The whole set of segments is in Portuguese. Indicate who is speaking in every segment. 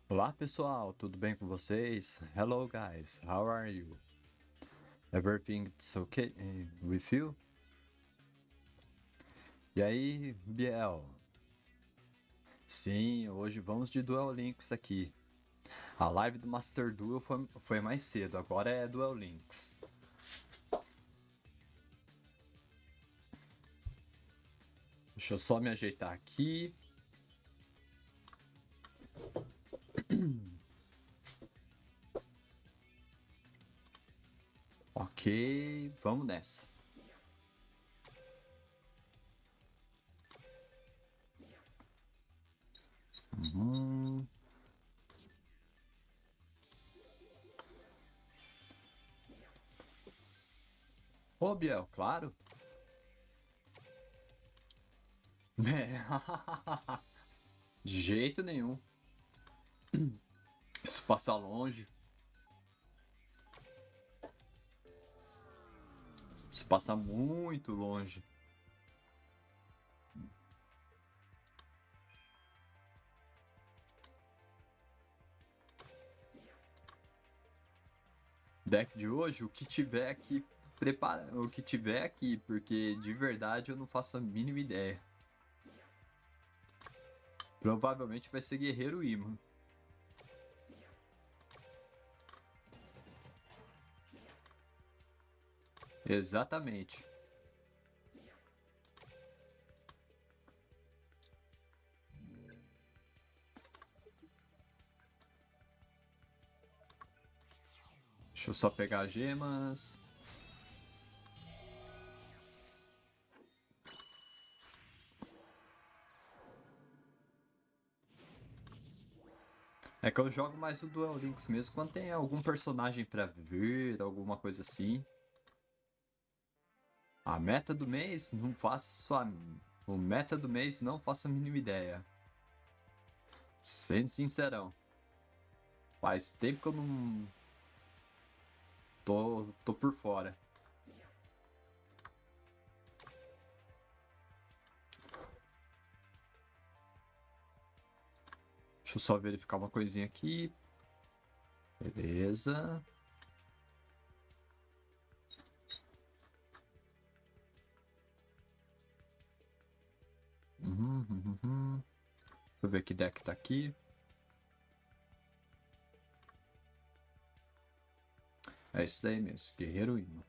Speaker 1: Olá pessoal, tudo bem com vocês? Hello guys, how are you? Everything's okay with you? E aí, Biel? Sim, hoje vamos de Duel Links aqui. A live do Master Duel foi mais cedo, agora é Duel Links. Deixa eu só me ajeitar aqui. Ok, vamos nessa. Uhum. Ô Biel, claro. De jeito nenhum. Isso passa longe. Isso passa muito longe. Deck de hoje, o que tiver aqui, prepara, o que tiver aqui, porque de verdade eu não faço a mínima ideia. Provavelmente vai ser Guerreiro Imã. Exatamente. Deixa eu só pegar as gemas. É que eu jogo mais o Duel Links mesmo quando tem algum personagem pra vir, alguma coisa assim. A meta do mês, não faço a... O meta do mês, não faço a mínima ideia. Sendo sincerão. Faz tempo que eu não... Tô por fora. Deixa eu só verificar uma coisinha aqui. Beleza. Uhum. Deixa eu ver que deck tá aqui. É isso daí mesmo, Guerreiro Imã.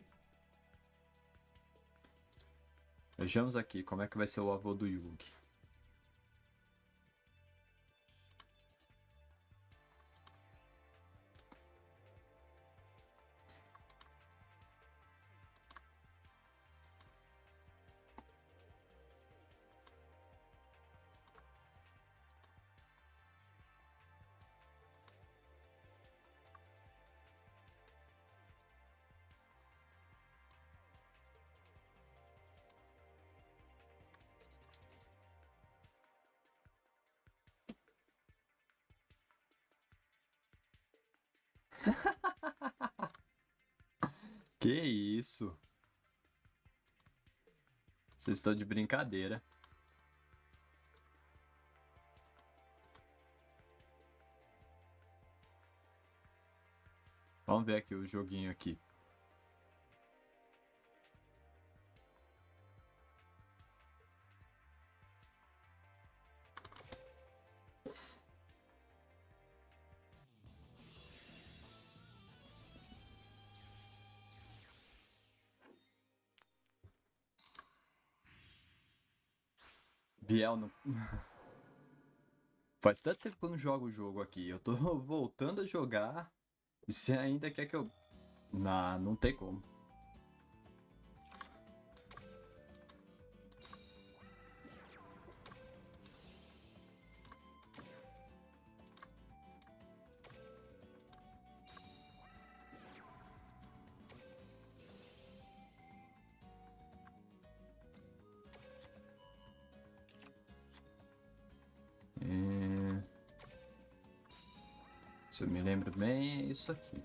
Speaker 1: Vejamos aqui como é que vai ser o avô do Yugi. Que isso? Vocês estão de brincadeira. Vamos ver aqui o joguinho aqui. Biel não. Faz tanto tempo que eu não jogo o jogo aqui. Eu tô voltando a jogar. E você ainda quer que eu. Não, não tem como. É... Se eu me lembro bem, é isso aqui.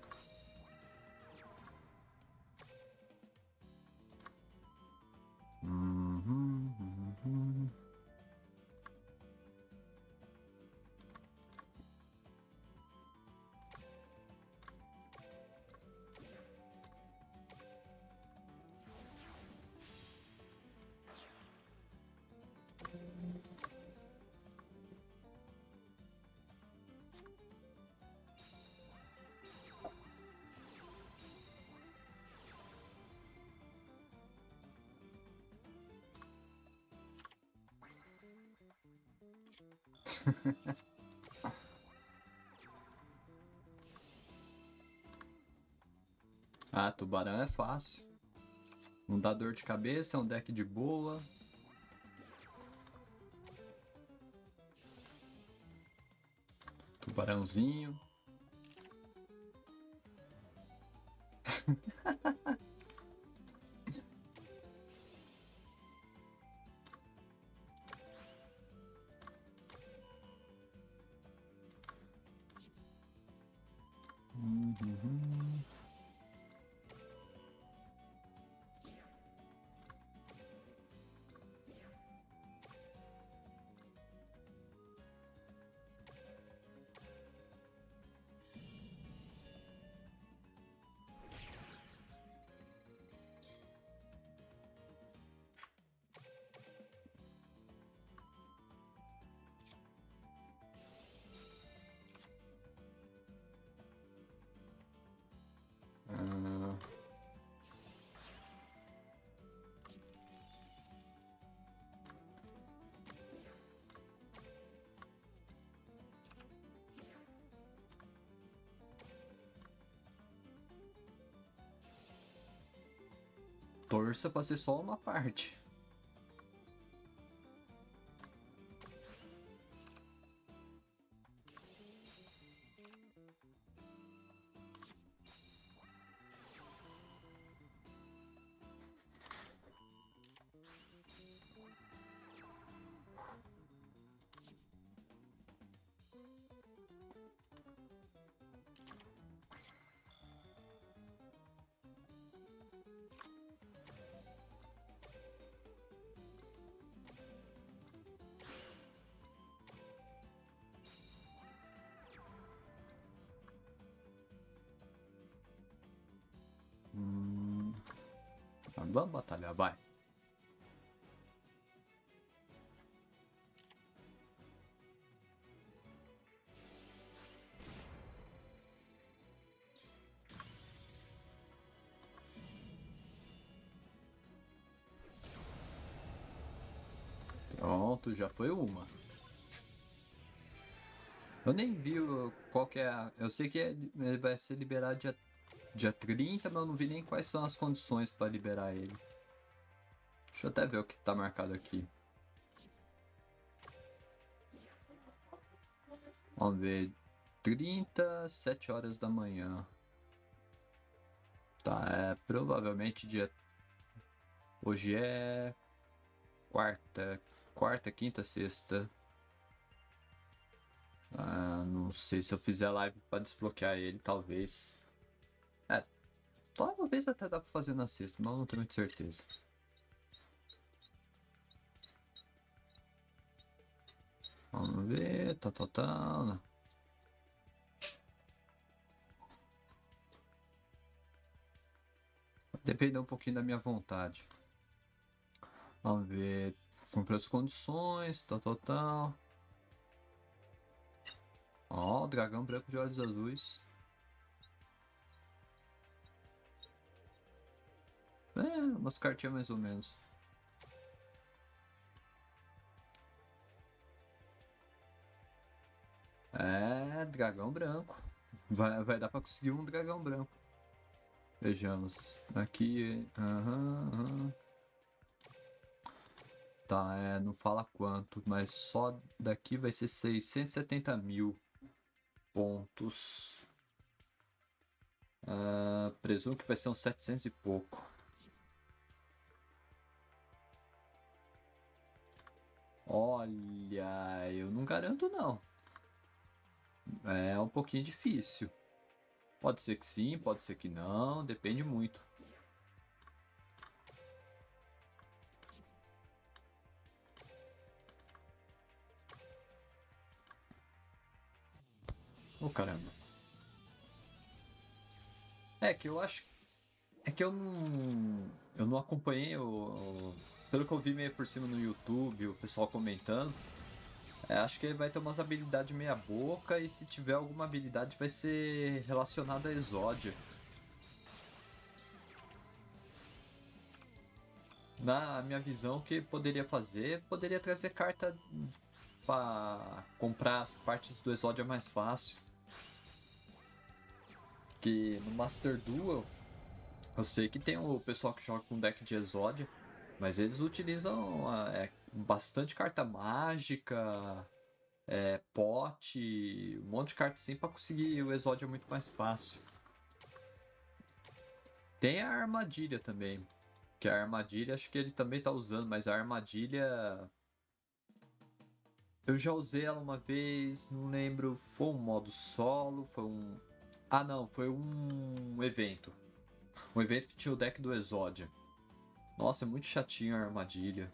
Speaker 1: Uhum. Ah, tubarão é fácil. Não dá dor de cabeça, é um deck de boa. Tubarãozinho. Uhum. Ah, torça pra ser só uma parte. Hum, vamos batalhar, vai. Pronto, já foi uma. Eu nem vi qual que é Eu sei que ele vai ser liberado dia 30, mas eu não vi nem quais são as condições para liberar ele. Deixa eu até ver o que tá marcado aqui. Vamos ver. 30, 7 horas da manhã. Tá, provavelmente dia. Hoje é quarta. Quarta, quinta, sexta. Ah, não sei se eu fizer live pra desbloquear ele, talvez. É, talvez até dá pra fazer na sexta, mas eu não tenho muita certeza. Vamos ver. Tá. Depende um pouquinho da minha vontade. Vamos ver. Cumprir as condições. Tal. Ó, dragão branco de olhos azuis. É, umas cartinhas mais ou menos. É, dragão branco. Vai dar pra conseguir um dragão branco. Vejamos. Aqui. Aham. Tá, não fala quanto, mas só daqui vai ser 670 mil pontos. Presumo que vai ser uns 700 e pouco. Olha, eu não garanto não. É um pouquinho difícil. Pode ser que sim, pode ser que não, depende muito. Ô, caramba. É que eu acho. É que eu não acompanhei pelo que eu vi meio por cima no YouTube, o pessoal comentando. Acho que ele vai ter umas habilidades meia boca e se tiver alguma habilidade vai ser relacionada a Exódia. Na minha visão, o que poderia fazer, poderia trazer carta para comprar as partes do Exódio é mais fácil. Que no Master Duel, eu sei que tem o pessoal que joga com deck de Exódia, mas eles utilizam bastante carta mágica, pote, um monte de carta assim para conseguir o Exódio muito mais fácil. Tem a armadilha também, que a armadilha acho que ele também tá usando, mas a armadilha eu já usei ela uma vez, não lembro, foi um modo solo, foi um... Ah não, foi um evento. Um evento que tinha o deck do Exódia. Nossa, é muito chatinho a armadilha.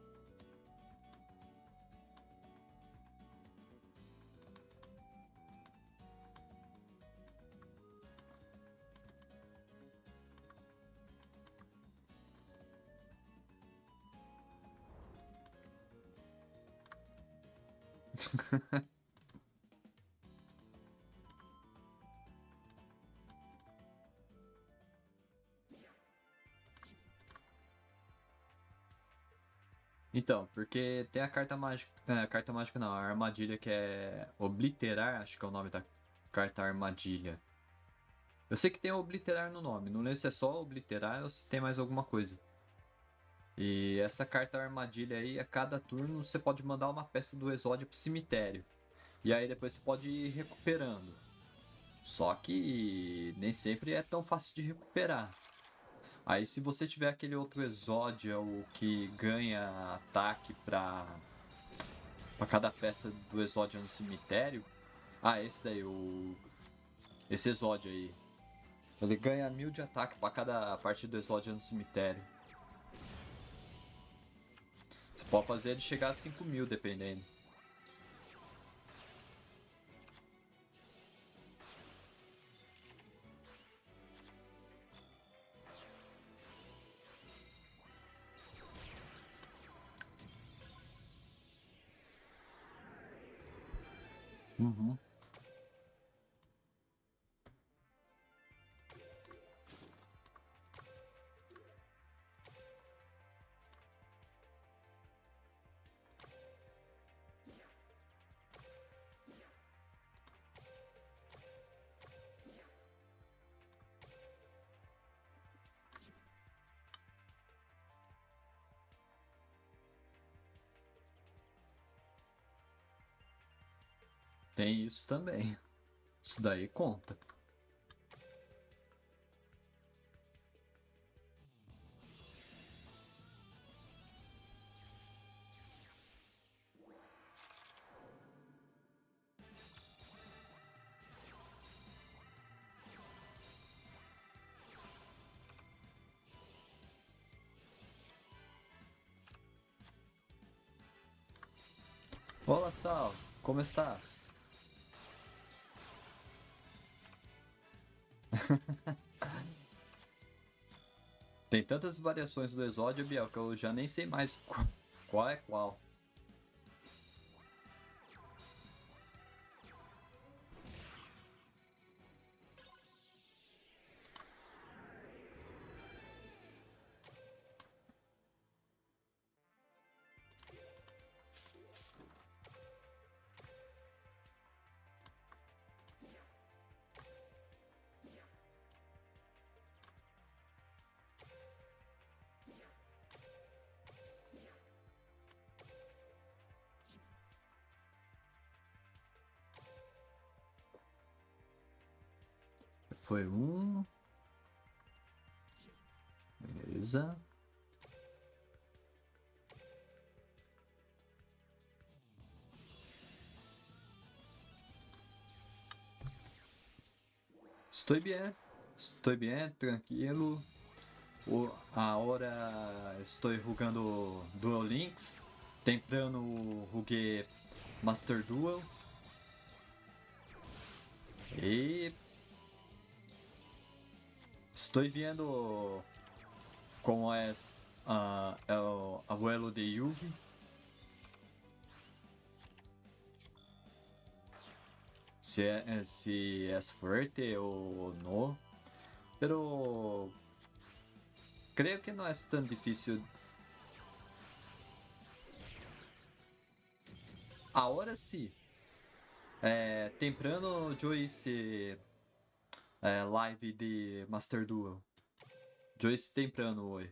Speaker 1: Então, porque tem a carta mágica não, a armadilha que é obliterar, acho que é o nome da carta armadilha. Eu sei que tem obliterar no nome, não lembro se é só obliterar ou se tem mais alguma coisa. E essa carta armadilha aí, a cada turno você pode mandar uma peça do Exódia pro cemitério. E aí depois você pode ir recuperando. Só que nem sempre é tão fácil de recuperar. Aí se você tiver aquele outro Exódia, o que ganha ataque pra cada peça do Exódia no cemitério. Ah, esse daí, esse Exódia aí. Ele ganha 1000 de ataque pra cada parte do Exódia no cemitério. Você pode fazer ele chegar a 5000, dependendo. Uhum. Tem isso também. Isso daí conta. Olá, Sal. Como estás? Tem tantas variações do Exódio, Biel, que eu já nem sei mais qual é qual. Foi um. Beleza. Estou bem, tranquilo. Agora estou jogando Duel Links. Temprano joguei Master Duel. E estou vendo como é o abuelo de Yugi. Se é fuerte o no. Pero creo que no es tan difícil. Ahora sí. Temprano yo hice live de Master Duel. Yo hice temprano hoy.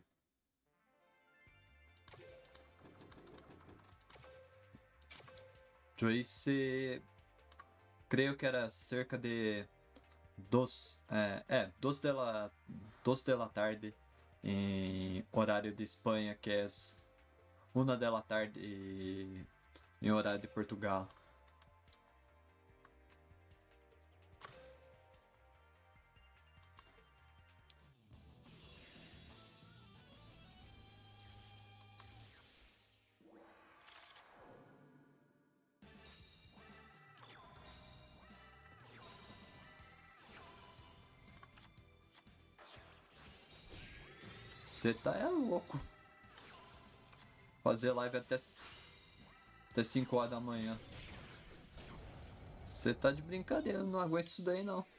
Speaker 1: Yo hice, creo que era cerca de dos de la tarde em horário de Espanha, que é 1 da tarde em horário de Portugal. Você tá louco. Fazer live até 5 horas da manhã. Você tá de brincadeira, eu não aguento isso daí não.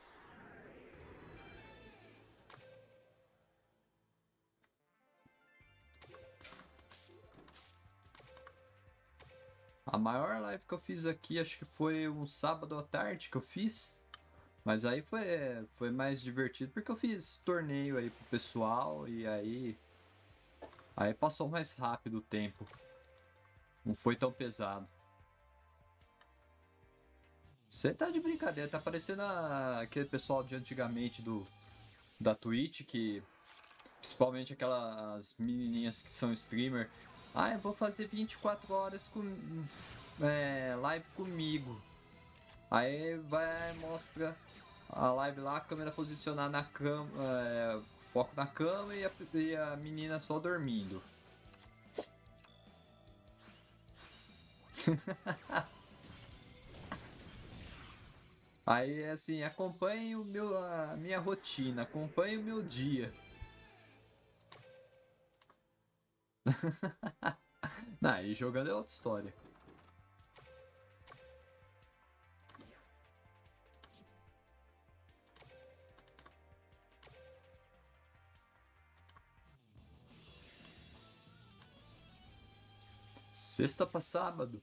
Speaker 1: A maior live que eu fiz aqui, acho que foi um sábado à tarde que eu fiz. Mas aí foi mais divertido porque eu fiz torneio aí pro pessoal e aí passou mais rápido o tempo. Não foi tão pesado. Você tá de brincadeira, tá parecendo aquele pessoal de antigamente da Twitch, que principalmente aquelas menininhas que são streamer. Ah, eu vou fazer 24 horas live comigo. Aí vai, mostra a live lá, a câmera posicionada na cama, foco na cama e a menina só dormindo. Aí assim, acompanhe a minha rotina, acompanhe o meu dia. Não, e jogando é outra história. Sexta pra sábado.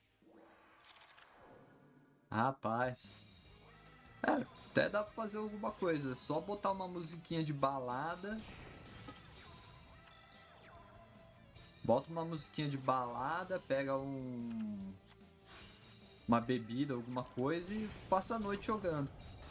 Speaker 1: Rapaz. Até dá pra fazer alguma coisa. Só botar uma musiquinha de balada. Bota uma musiquinha de balada, pega uma bebida, alguma coisa e passa a noite jogando.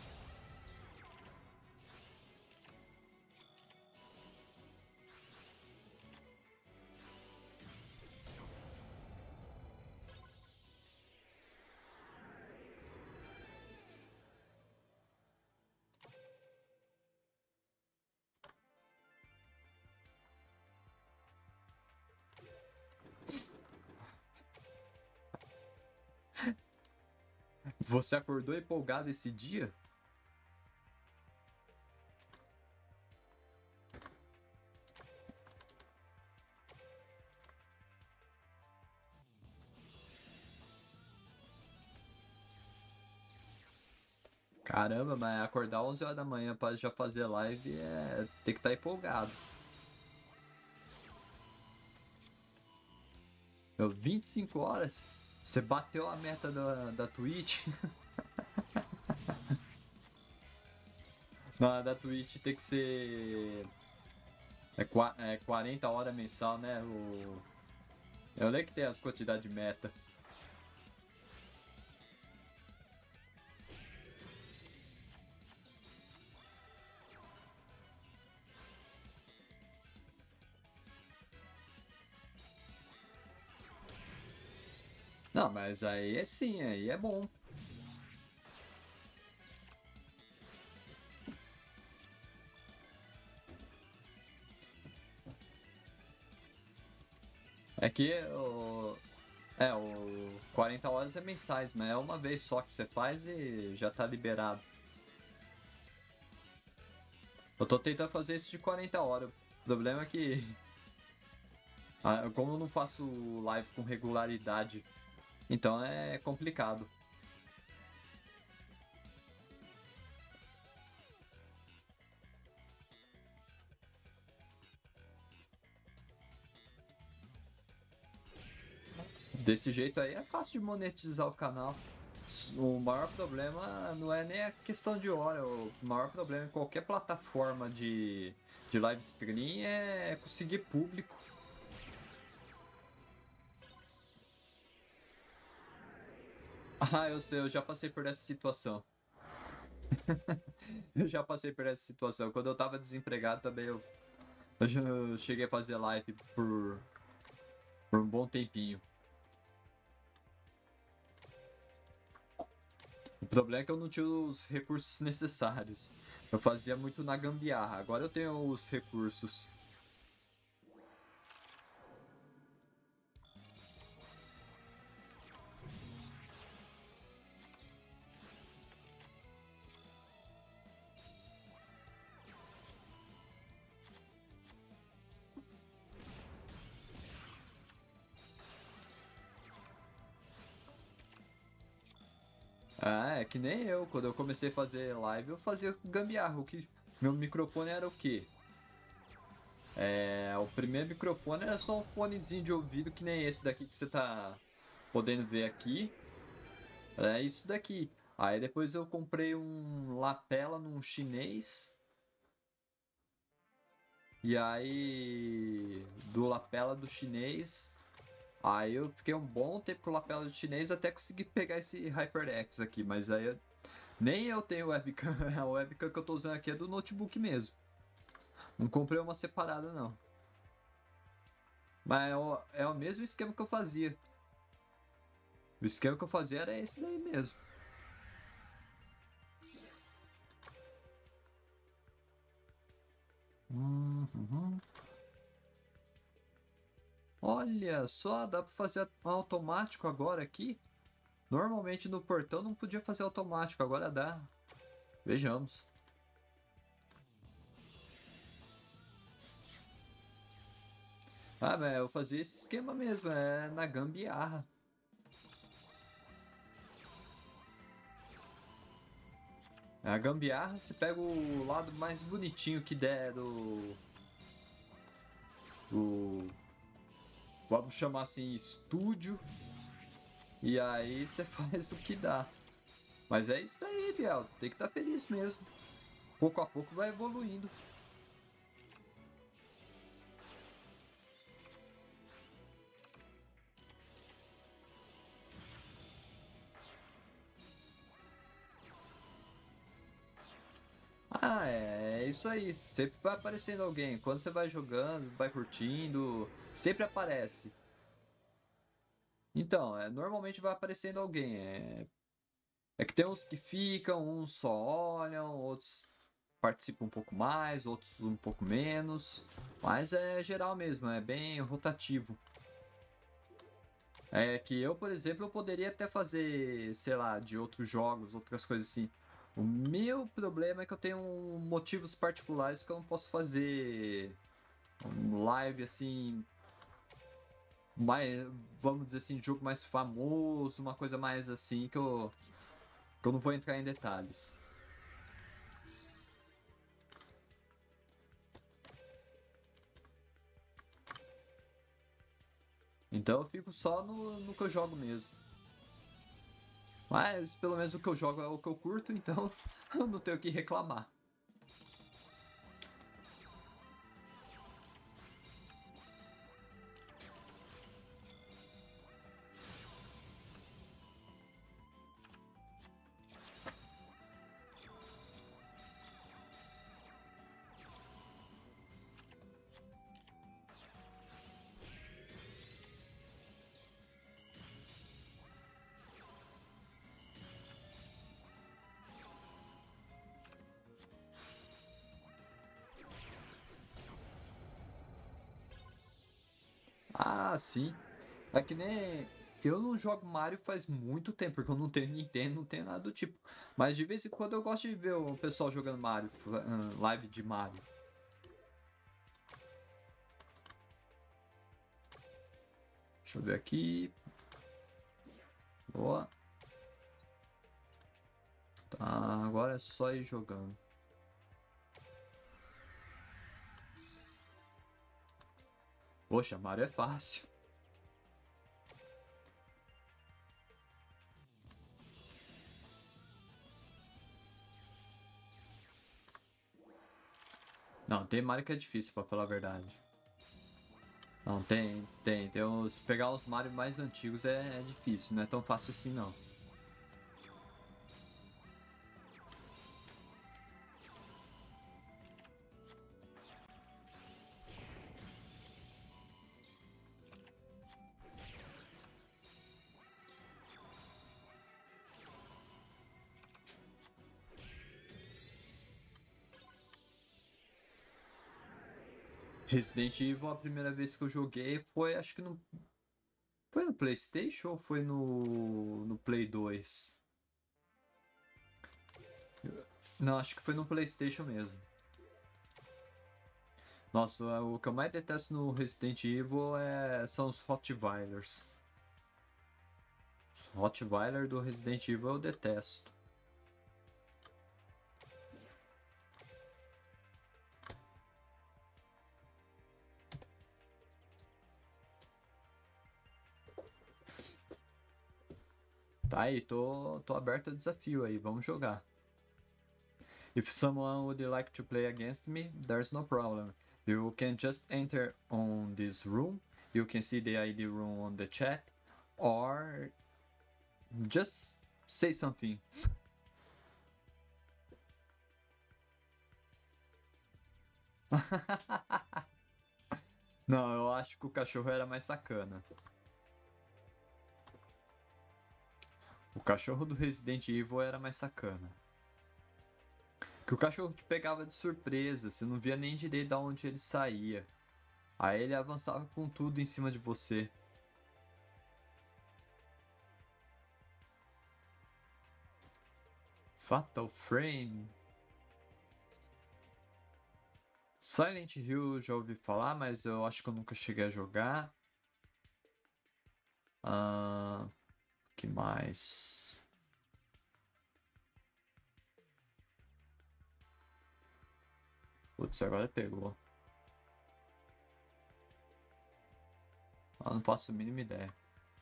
Speaker 1: Você acordou empolgado esse dia? Caramba, mas acordar 11 horas da manhã para já fazer live tem que estar empolgado. 25 horas? Você bateu a meta da Twitch? Da Twitch tem que ser 40 horas mensal, né? Eu lembro que tem as quantidades de meta. Não, mas aí é sim, aí é bom. É que o 40 horas é mensais, mas é uma vez só que você faz e já tá liberado. Eu tô tentando fazer esse de 40 horas. O problema é que, como eu não faço live com regularidade, então é complicado. Desse jeito aí é fácil de monetizar o canal. O maior problema não é nem a questão de hora, o maior problema em qualquer plataforma de live stream é conseguir público. Ah, eu sei, eu já passei por essa situação. Eu já passei por essa situação. Quando eu tava desempregado também, eu cheguei a fazer live por um bom tempinho. O problema é que eu não tinha os recursos necessários. Eu fazia muito na gambiarra. Agora eu tenho os recursos. Ah, é que nem eu. Quando eu comecei a fazer live, eu fazia gambiarra. Meu microfone era o quê? O primeiro microfone era só um fonezinho de ouvido, que nem esse daqui que você tá podendo ver aqui. É isso daqui. Aí depois eu comprei um lapela num chinês. E aí, do lapela do chinês, aí eu fiquei um bom tempo com o lapela do chinês até conseguir pegar esse HyperX aqui. Mas aí nem eu tenho webcam. A webcam que eu tô usando aqui é do notebook mesmo. Não comprei uma separada, não. Mas é o mesmo esquema que eu fazia. O esquema que eu fazia era esse daí mesmo. Uhum. Olha só, dá pra fazer automático agora aqui. Normalmente no portão não podia fazer automático, agora dá. Vejamos. Ah, velho, eu fazia esse esquema mesmo, é na gambiarra. A gambiarra, você pega o lado mais bonitinho que der do, vamos chamar assim, estúdio, e aí você faz o que dá. Mas é isso aí, Biel, tem que estar feliz mesmo. Pouco a pouco vai evoluindo. Ah, é isso aí. Sempre vai aparecendo alguém. Quando você vai jogando, vai curtindo, sempre aparece. Então, normalmente vai aparecendo alguém. É que tem uns que ficam, uns só olham, outros participam um pouco mais, outros um pouco menos. Mas é geral mesmo, é bem rotativo. É que eu, por exemplo, eu poderia até fazer, sei lá, de outros jogos, outras coisas assim. O meu problema é que eu tenho motivos particulares que eu não posso fazer um live assim, mais, vamos dizer assim, jogo mais famoso, uma coisa mais assim que eu não vou entrar em detalhes. Então eu fico só no que eu jogo mesmo. Mas pelo menos o que eu jogo é o que eu curto, então eu não tenho o que reclamar. Ah, sim. É que nem. Eu não jogo Mario faz muito tempo, porque eu não tenho Nintendo, não tenho nada do tipo. Mas de vez em quando eu gosto de ver o pessoal jogando Mario, live de Mario. Deixa eu ver aqui. Boa. Tá, agora é só ir jogando. Poxa, Mario é fácil. Não, tem Mario que é difícil, pra falar a verdade. Não, tem uns... Pegar os Mario mais antigos é difícil, não é tão fácil assim, não. Resident Evil, a primeira vez que eu joguei foi, acho que no... Foi no PlayStation ou foi no Play 2? Não, acho que foi no PlayStation mesmo. Nossa, o que eu mais detesto no Resident Evil são os Rottweilers. Os Rottweiler do Resident Evil eu detesto. Tá aí, tô aberto a desafio aí, vamos jogar. If someone would like to play against me, there's no problem. You can just enter on this room, you can see the ID room on the chat, or just say something. Não, eu acho que o cachorro era mais sacana. O cachorro do Resident Evil era mais sacana. Que o cachorro te pegava de surpresa, você não via nem direito de onde ele saía. Aí ele avançava com tudo em cima de você. Fatal Frame. Silent Hill já ouvi falar, mas eu acho que eu nunca cheguei a jogar. Ah, que mais? Putz, agora pegou. Eu não faço a mínima ideia.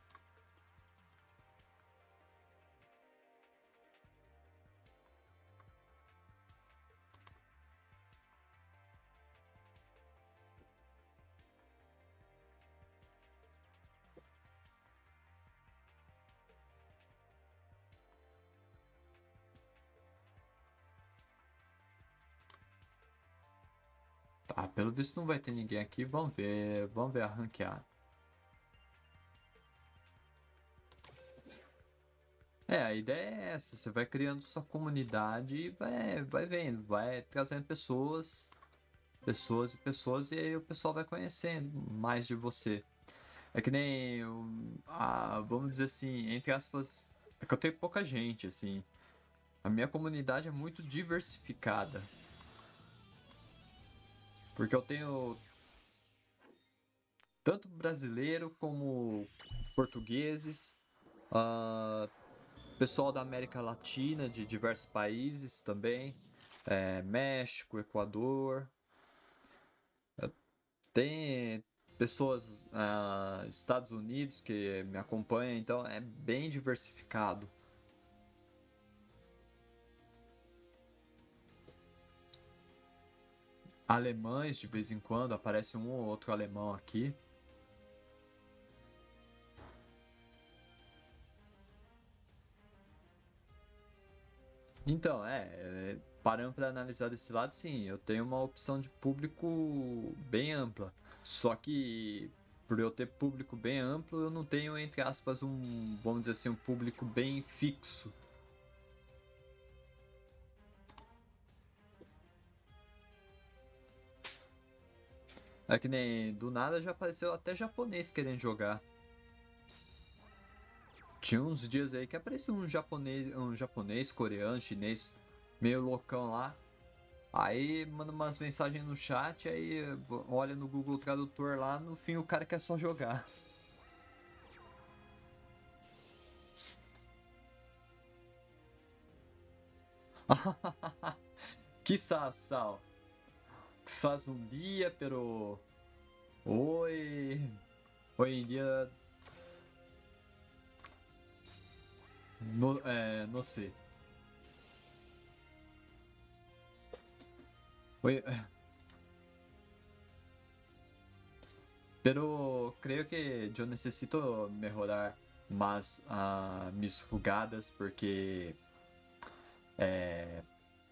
Speaker 1: Tá, pelo visto não vai ter ninguém aqui. Vamos ver a ranqueada. É, a ideia é essa, você vai criando sua comunidade e vai vendo, vai trazendo pessoas e pessoas, e aí o pessoal vai conhecendo mais de você. É que nem, vamos dizer assim, entre aspas, é que eu tenho pouca gente, assim. A minha comunidade é muito diversificada. Porque eu tenho tanto brasileiro como portugueses, ah, pessoal da América Latina, de diversos países também, México, Equador, tem pessoas, Estados Unidos que me acompanham, então é bem diversificado. Alemães, de vez em quando, aparece um ou outro alemão aqui. Então, parando para analisar desse lado, sim, eu tenho uma opção de público bem ampla. Só que, por eu ter público bem amplo, eu não tenho, entre aspas, vamos dizer assim, um público bem fixo. É que nem do nada já apareceu até japonês querendo jogar. Tinha uns dias aí que apareceu um japonês, coreano, chinês, meio loucão lá. Aí manda umas mensagens no chat, aí olha no Google Tradutor lá, no fim o cara quer só jogar. Quizás, Sal. Quizás um dia, pero hoy, hoy en día no sé. Hoy, Pero creo que yo necesito mejorar más mis jugadas porque eh,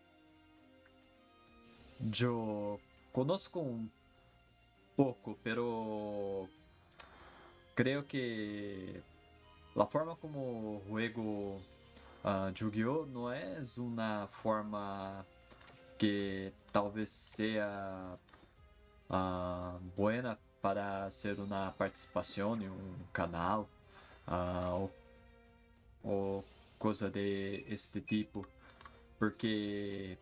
Speaker 1: yo conozco un poco, pero creo que la forma como juego Yu-Gi-Oh! No es una forma que talvez sea buena para hacer una participación en un canal ah, o coisa de este tipo, porque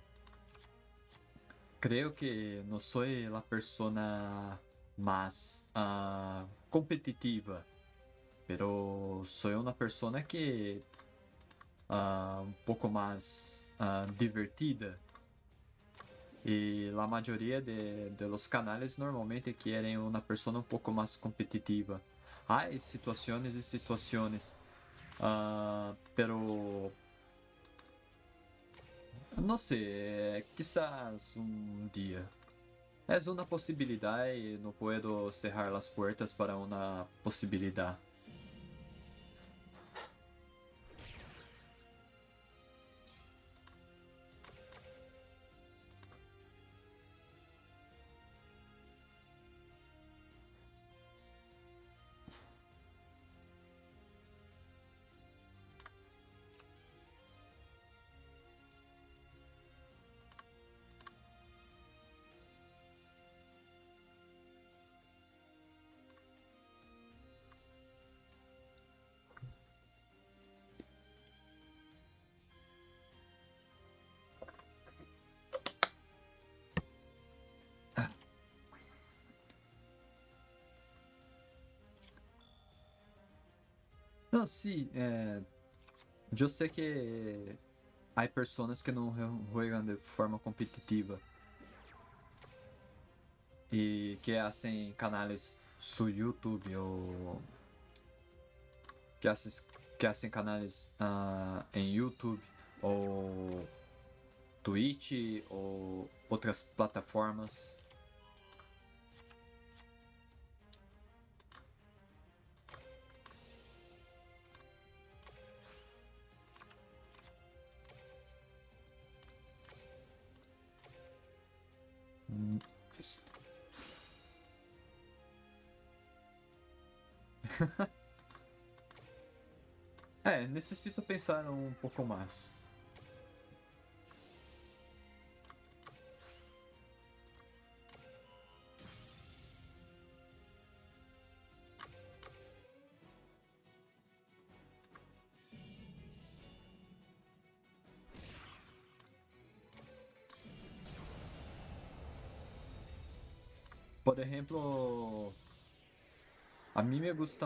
Speaker 1: creo que no soy la persona más competitiva, pero soy una persona que un pouco mais divertida. E a maioria de los canales normalmente querem uma pessoa um pouco mais competitiva. Há situações e situações, pero não sei, quizás um dia. É uma possibilidade, não posso cerrar as portas para uma possibilidade. Não, sim, eu sei que há pessoas que não jogam de forma competitiva e que hacen canales su YouTube o que hacen, que hacen canales em YouTube ou Twitch ou outras plataformas. Hum, necessito pensar um pouco mais. Por exemplo, a mim me gusta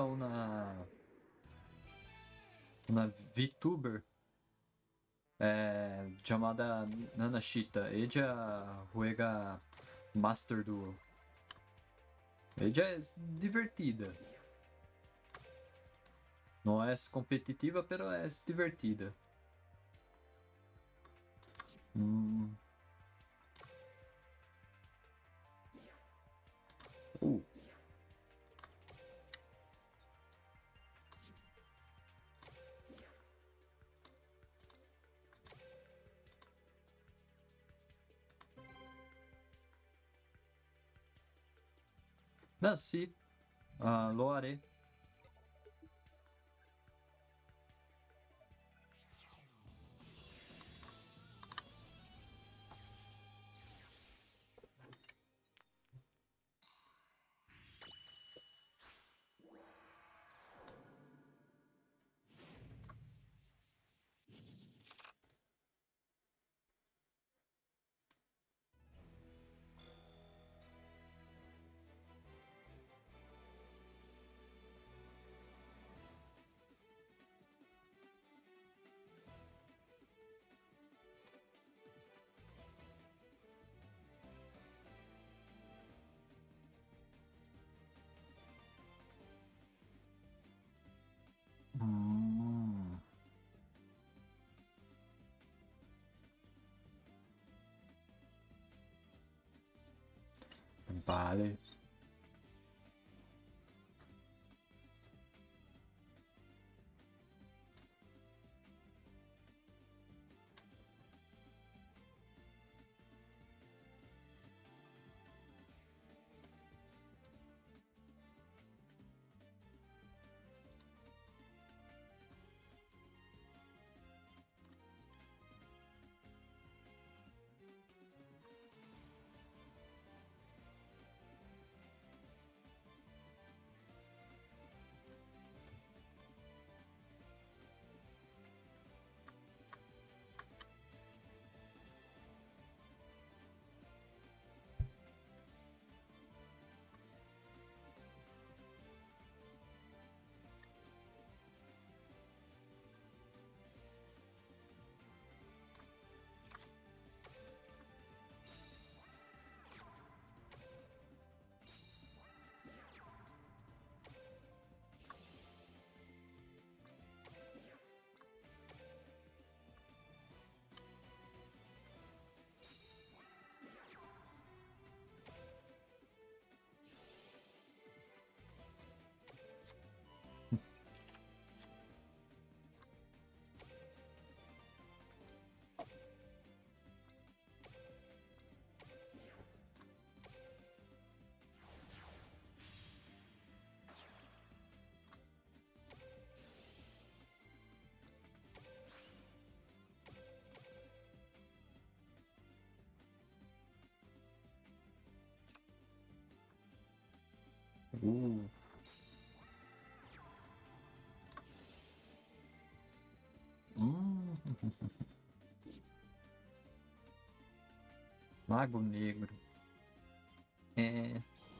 Speaker 1: uma VTuber chamada Nanashita. Ella juega Master Duel. Ella é divertida. Não é competitiva, pero é divertida. Hum. Uh. Não, sim. Lo haré. Hum. Vale. Uh. Hum. Lago Negro. É.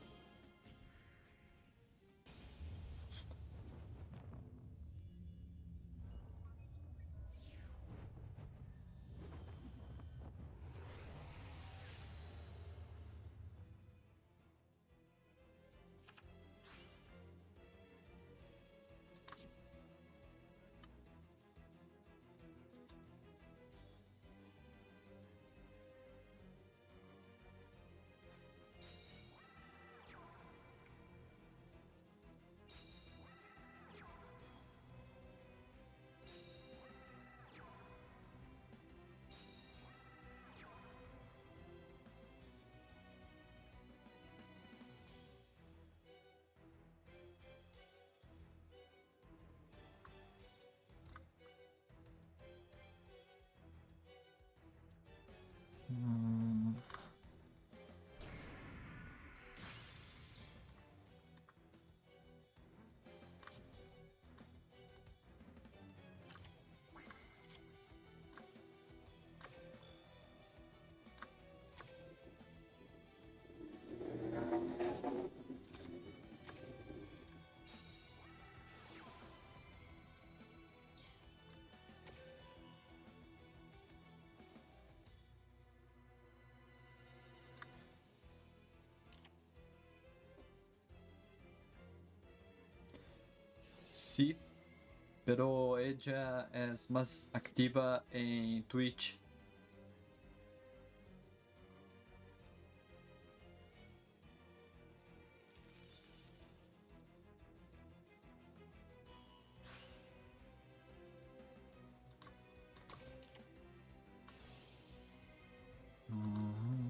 Speaker 1: Hum. Sí, pero ella es más activa en Twitch. Hum.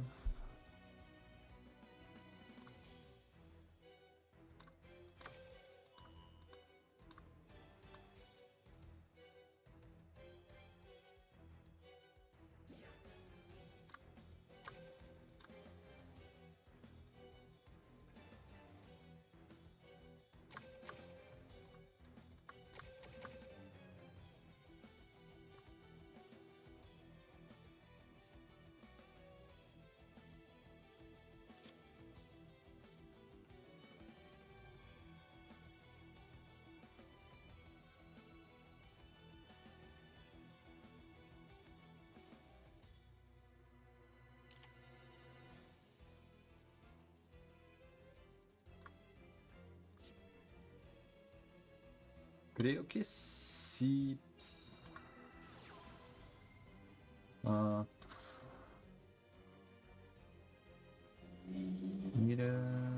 Speaker 1: Creio que sim. Ah, mira.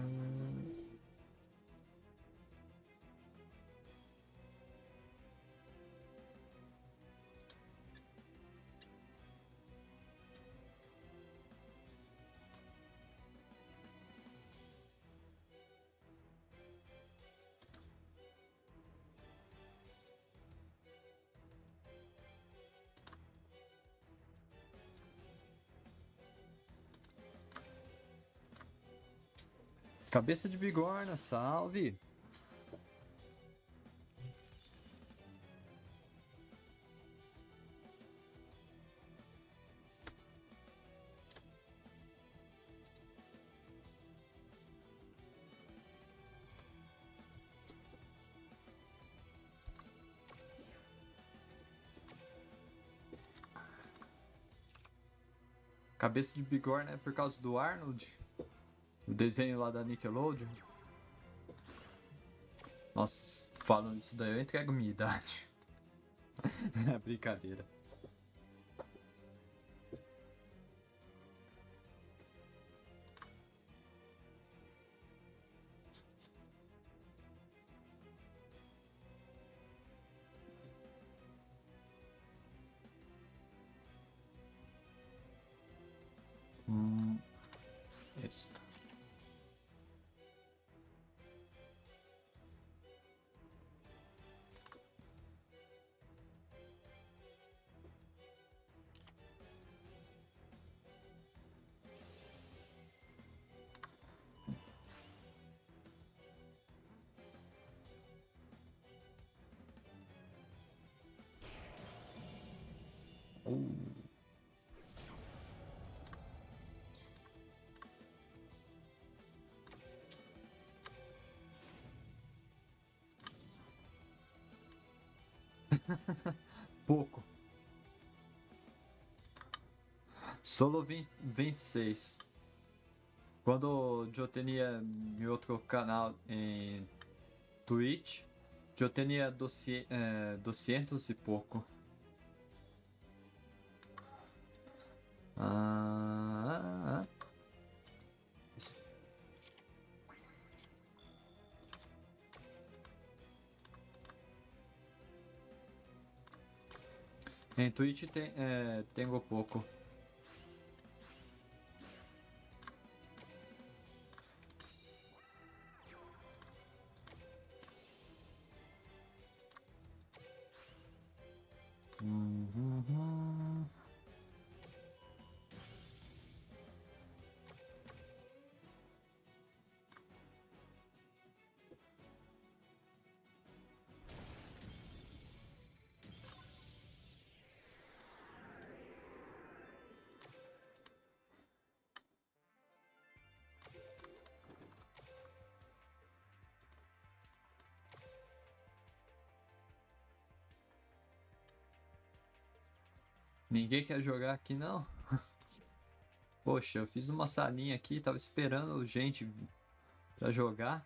Speaker 1: Cabeça de bigorna, salve! Cabeça de bigorna é por causa do Arnold? O desenho lá da Nickelodeon? Nossa, falando isso daí eu entrego minha idade. É brincadeira. Hum, esta. Pouco. Solo 26. Quando eu tinha meu outro canal em Twitch, eu tinha 200 e pouco. Ah, em Twitch tenho pouco. Uhum. Ninguém quer jogar aqui não? Poxa, eu fiz uma salinha aqui, tava esperando gente pra jogar.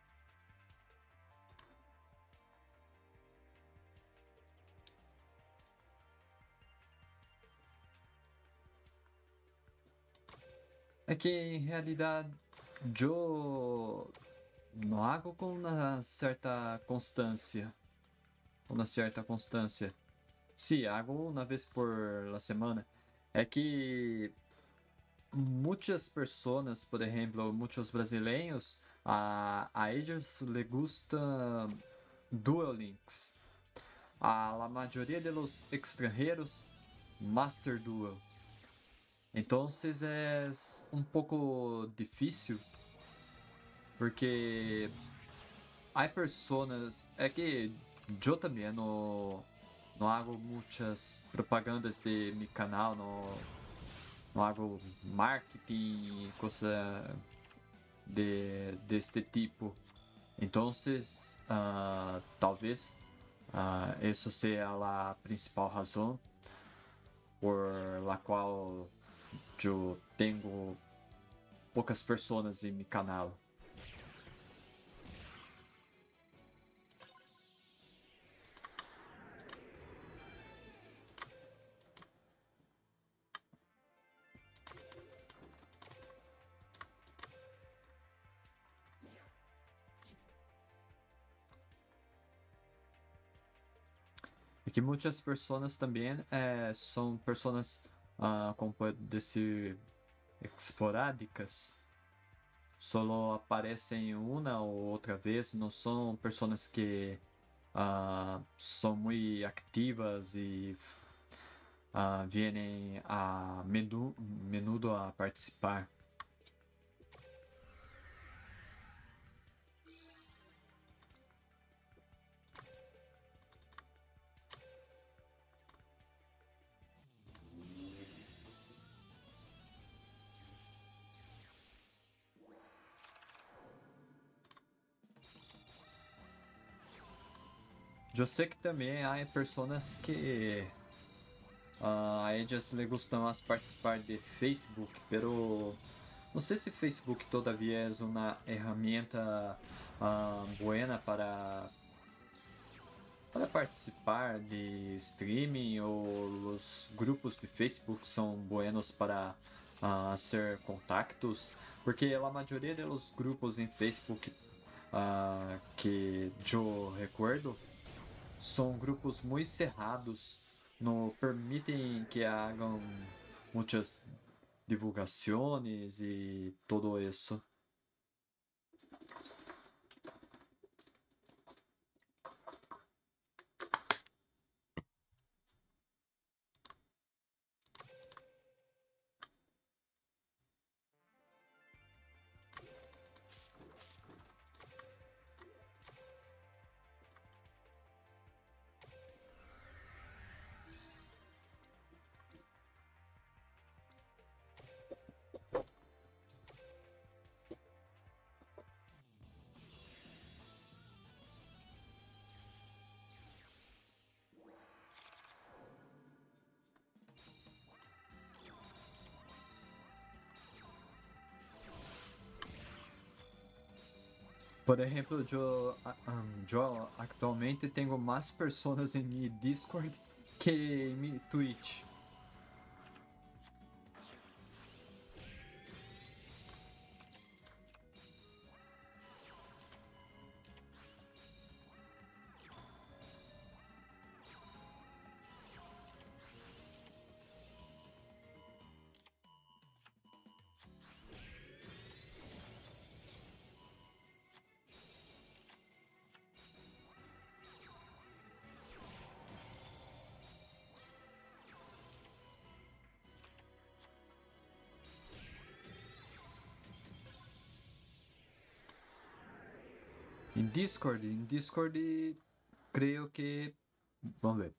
Speaker 1: É que em realidade eu não hago com uma certa constância. Uma certa constância. Sim, hago uma vez por la semana. É que muitas pessoas, por exemplo, muitos brasileiros, a ellos les gusta Duel Links. A la mayoría de los extranjeros, Master Duel. Entonces es un poco difícil porque hay personas, é que eu também não hago muitas propagandas de meu canal, não hago marketing, coisa deste tipo. Então, talvez isso seja a principal razão por la qual eu tenho poucas pessoas em meu canal. E que muitas pessoas também são pessoas, como pode dizer, esporádicas. Só aparecem uma ou outra vez, não são pessoas que são muito ativas e vêm a menudo a participar. Eu sei que também há pessoas que a ellas le gustam mais participar de Facebook, pero não sei se Facebook todavia é uma ferramenta buena para participar de streaming ou os grupos de Facebook são buenos para hacer contactos, porque a maioria dos grupos em Facebook que eu recuerdo são grupos muito cerrados, não permitem que hagam muitas divulgações e todo isso. Por ejemplo, yo actualmente tengo más personas en mi Discord que en mi Twitch. Em Discord, creio que. Vamos ver.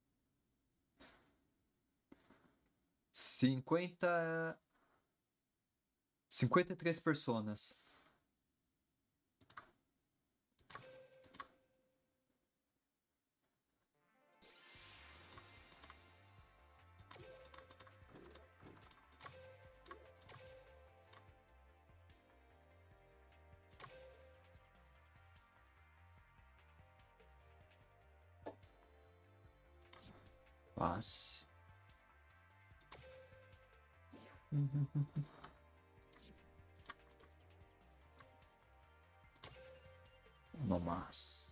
Speaker 1: 53 personas. Mas. No más.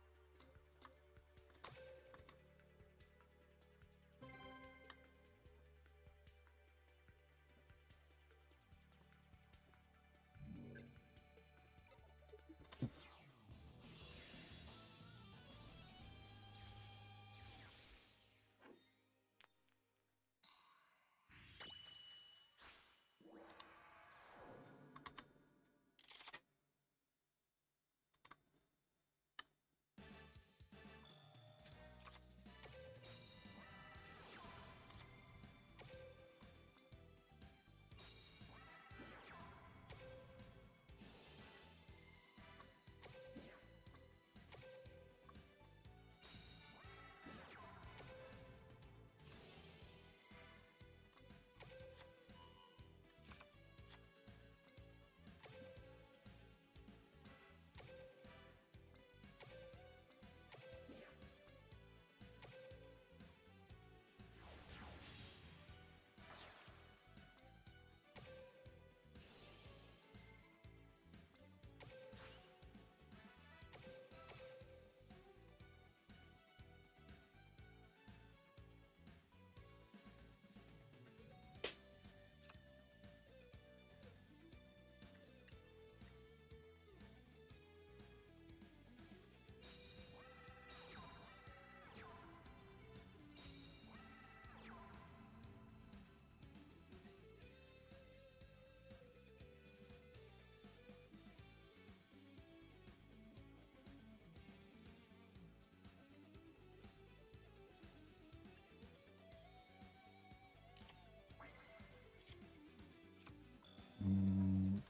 Speaker 1: Hum,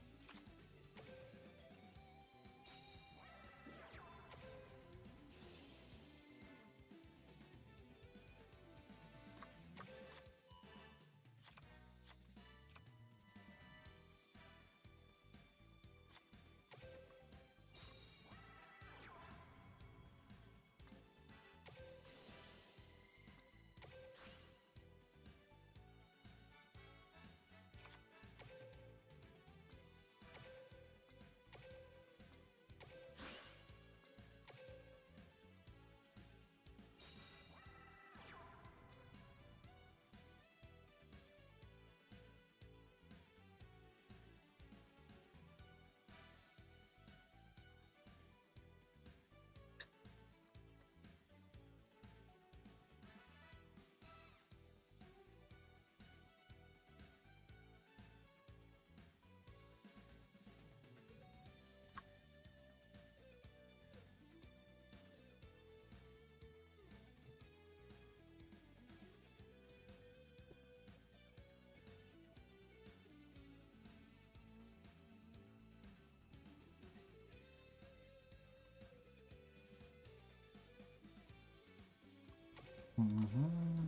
Speaker 1: uhum.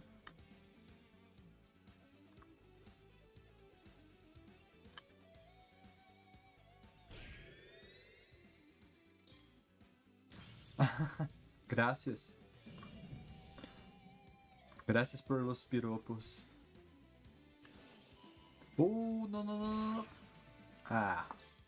Speaker 1: Gracias. Gracias por los piropos. No, no, no, no. Ah.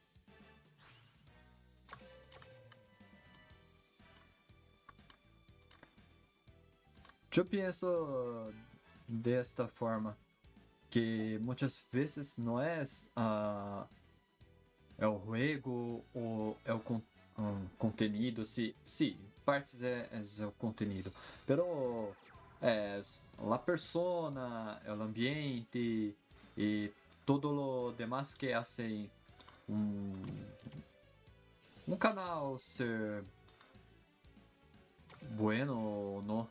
Speaker 1: Yo pienso de esta forma, que muchas veces no es el juego o el contenido, sí, partes es el contenido, pero es la persona, el ambiente y todo lo demás que hacen un canal ser bueno o no.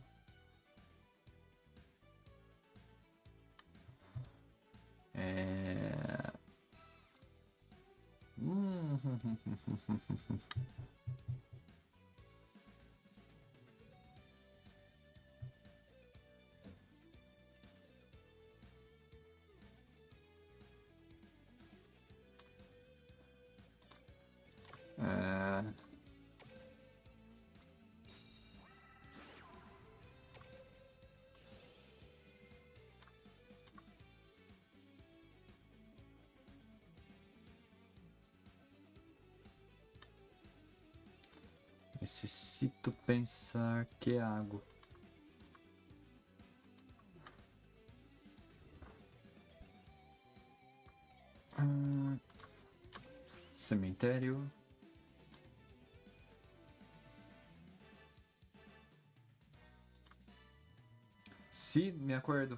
Speaker 1: Hum. É... Necessito pensar que hago. Cemitério. Sí, me acuerdo.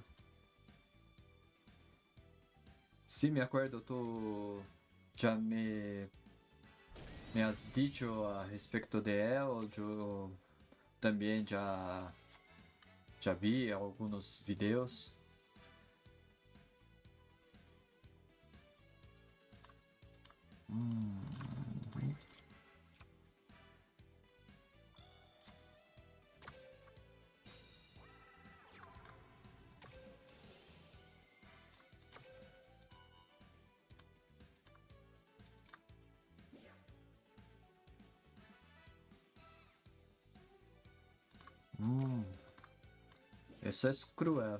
Speaker 1: Sí, me acuerdo. Tú ya me has dicho a respecto de él. Yo también ya vi algunos videos. Isso é cruel.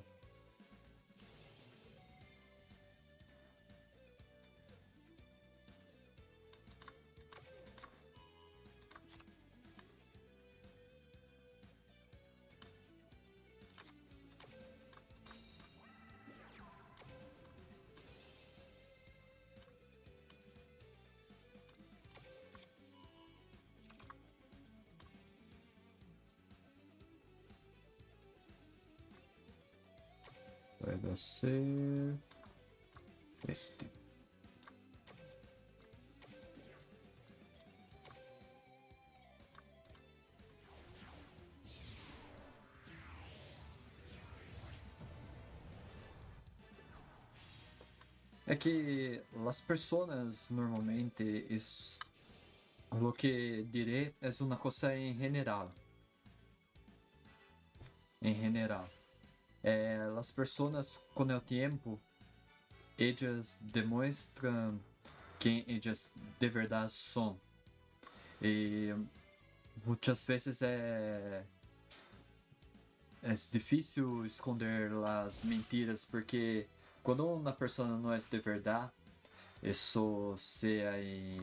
Speaker 1: Vai ser este. É que as pessoas normalmente lo que diré es una cosa en general. En general. Las personas con el tiempo, ellas demuestran quem ellas de verdad son. Y muchas veces es difícil esconder las mentiras porque quando uma pessoa não é de verdade, isso seja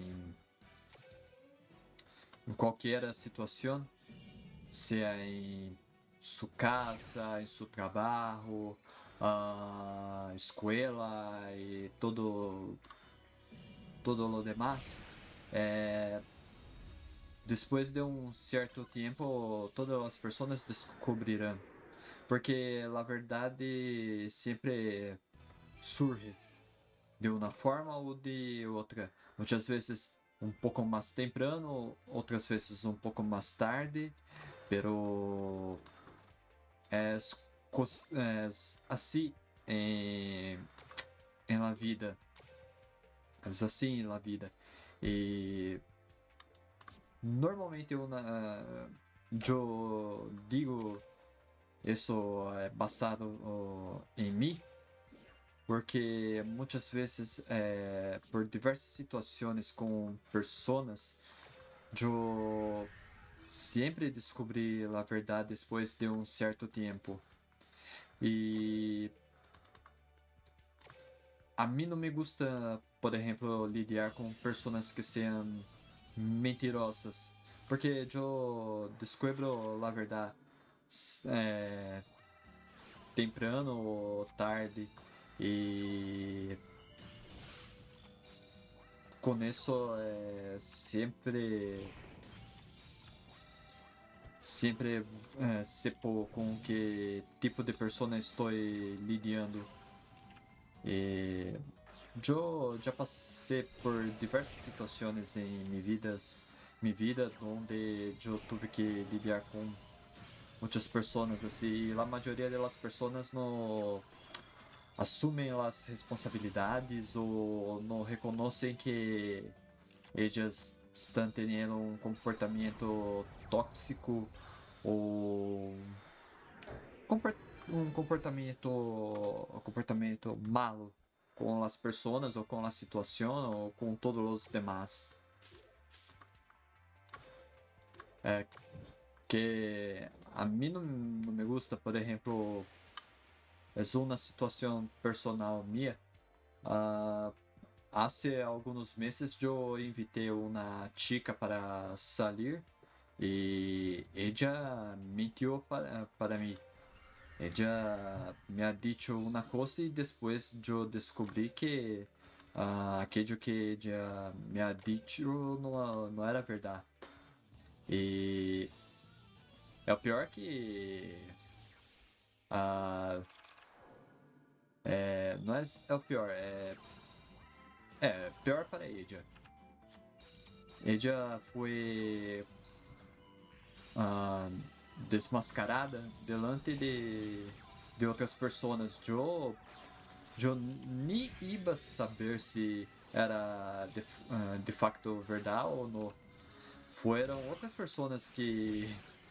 Speaker 1: em qualquer situação, seja em sua casa, em seu trabalho, escola e todo o demás, depois de um certo tempo, todas as pessoas descobrirão, porque a verdade sempre surge de uma forma ou de outra. Muitas vezes um pouco mais temprano, outras vezes um pouco mais tarde, pero es assim em la vida. É assim em la vida. E normalmente eu digo isso é basado em mim, porque muitas vezes, por diversas situações com pessoas, eu sempre descobrir a verdade depois de um certo tempo. E a mim não me gusta, por exemplo, lidiar com pessoas que sejam mentirosas, porque eu descubro a verdade temprano ou tarde, e com isso sempre sepo com que tipo de pessoa estou lidando. E eu já passei por diversas situações em minha vida, onde eu tive que lidar com muitas pessoas assim, e a maioria das pessoas não assumem as responsabilidades ou não reconhecem que elas estão tendo um comportamento tóxico ou um comportamento malo com as pessoas ou com a situação ou com todos os demais. É, que a mim não me gusta, por exemplo, é uma situação personal minha. Uh, Hace alguns meses eu invitei uma chica para sair e ella mentiu para mim. Ella me ha dicho una cosa y después yo descubrí que aquello que ella me ha dicho não era verdade. E é o pior que ah, não é o pior, é pior para ella. Ella foi ah, desmascarada delante de outras pessoas. Eu nem ia saber se era de facto verdade ou não. Foram outras pessoas que,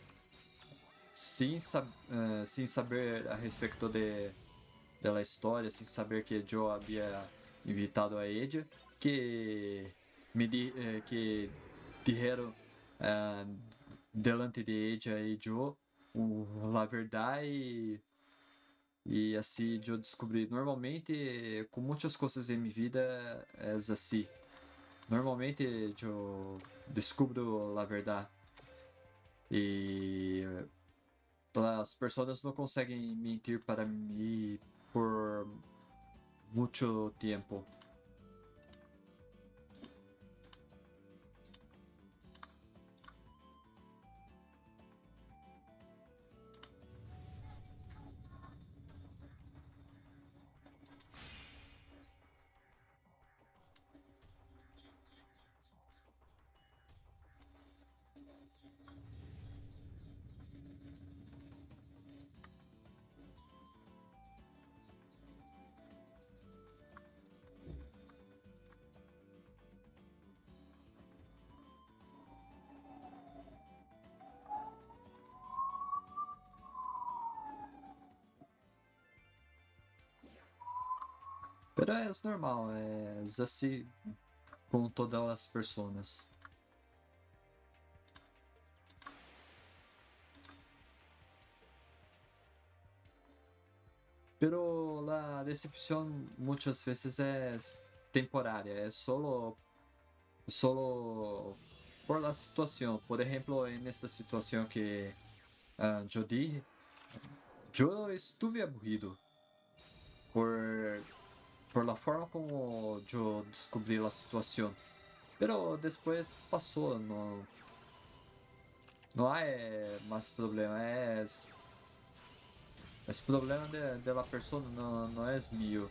Speaker 1: sem saber a respeito da história, sem saber que eu havia invitado a ella, que que disseram delante de ella e eu a verdade e assim eu descobri. Normalmente, com muitas coisas em minha vida, é assim. Normalmente eu descubro a verdade e as pessoas não conseguem mentir para mim por muito tempo. Pero é normal, é assim com todas as pessoas. Pero la decepción muchas veces es temporária, é solo por la situación. Por ejemplo, en esta situación que yo dije, yo estuve aburrido por, por la forma como yo descubrí la situación. Pero después pasó, no hay más problema, es problema de la persona, no es mío.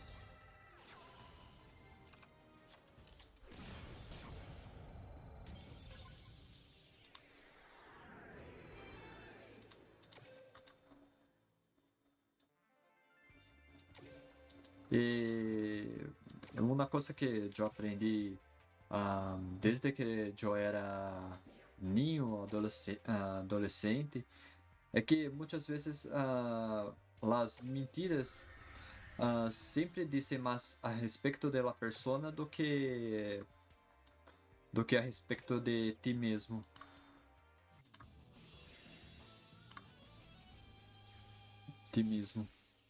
Speaker 1: E uma coisa que eu aprendi desde que eu era ninho, adolescente, é que muitas vezes as mentiras sempre dizem mais a respeito da persona do que a respeito de ti mesmo. otimismo.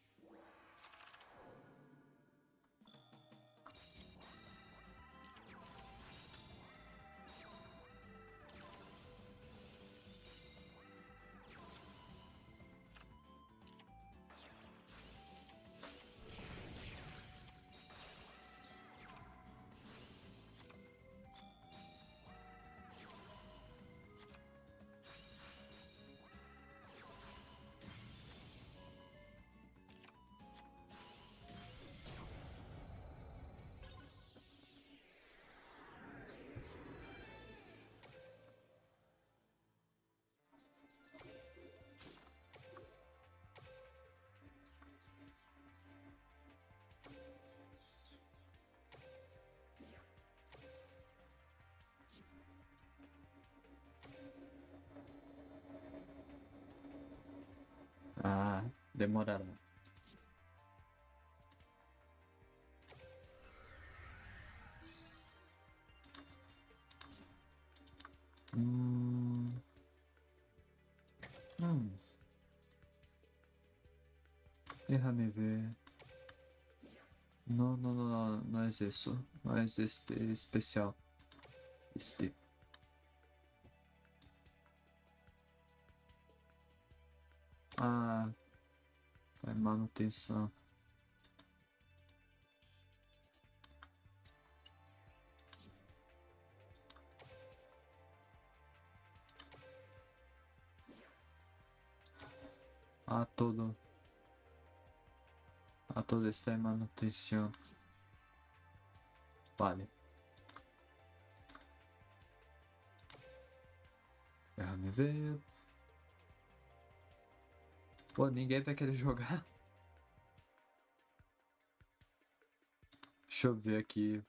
Speaker 1: Ah, demorará. Hum. Hum. Déjame ver. No, no, no, no, no es eso. No es este especial. Este. Ah, é manutenção. Ah, todo. Ah, todo está em manutenção. Vale. Déjame ver. Pô, ninguém vai querer jogar. Deixa eu ver aqui.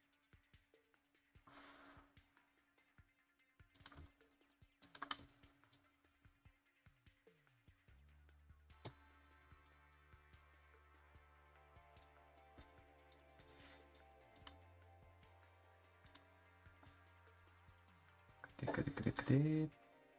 Speaker 1: Cadê?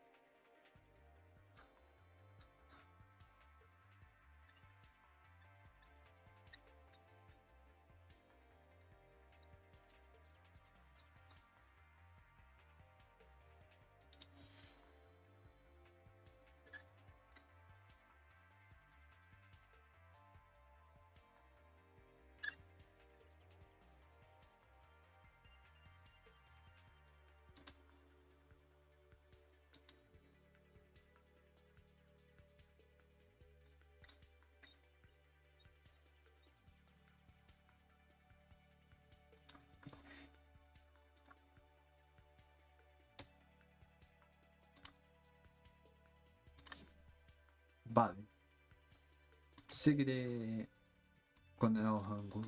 Speaker 1: Vale. Seguirei quando é o rango.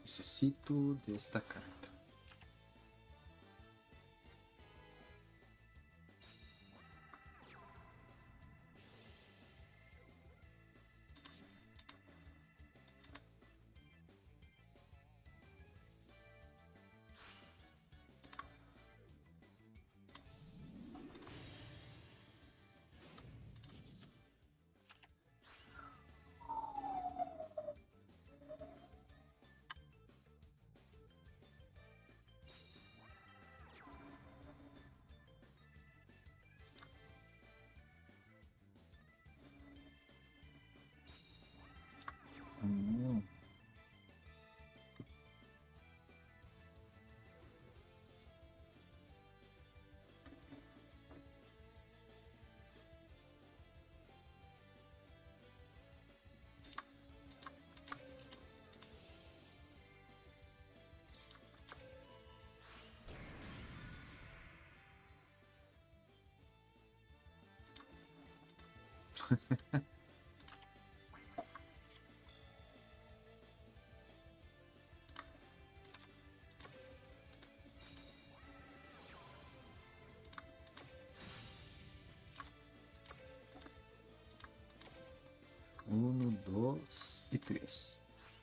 Speaker 1: Necessito desta carta. Hum. Um, dois e três.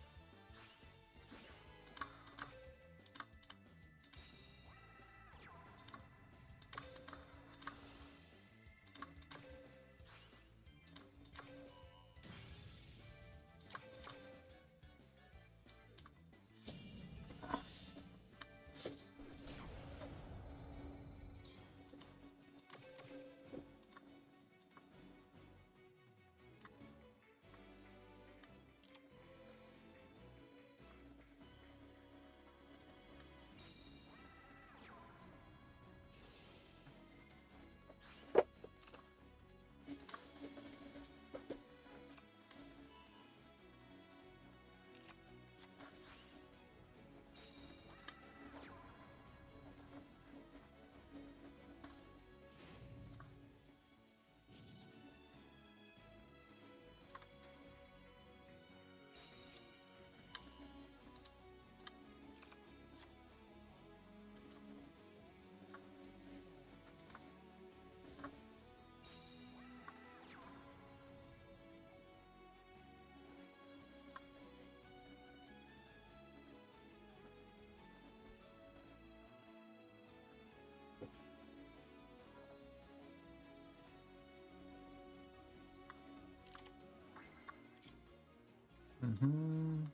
Speaker 1: Uhum.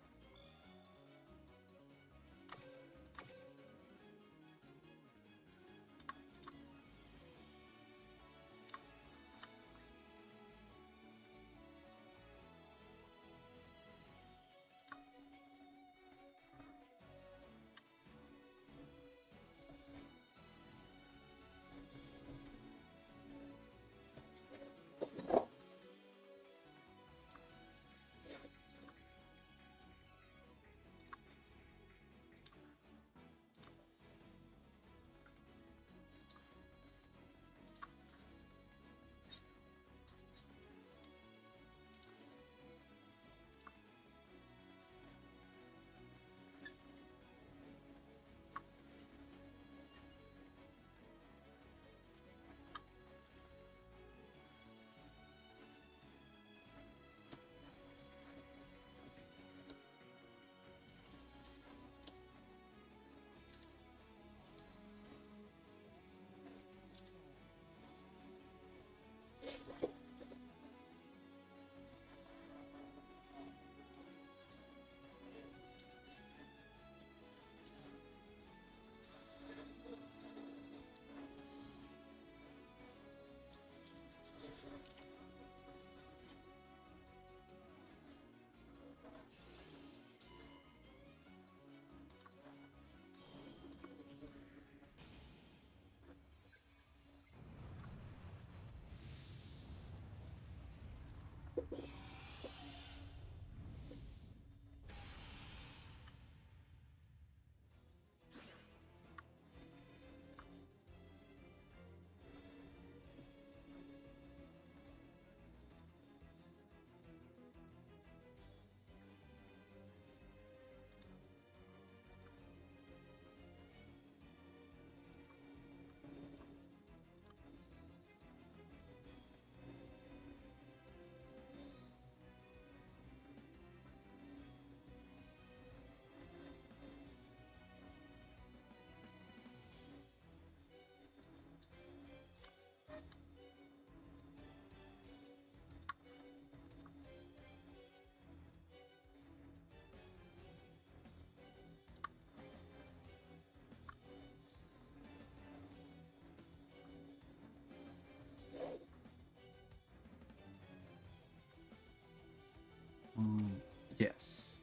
Speaker 1: Yes.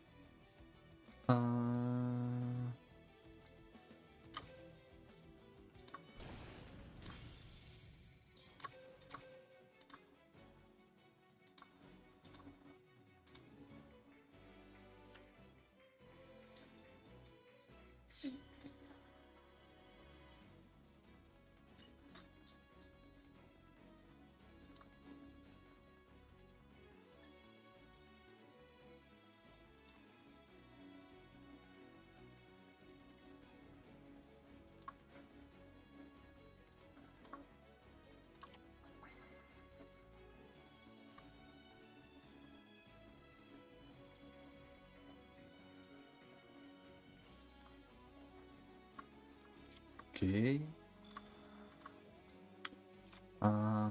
Speaker 1: Ah, ok. Ah,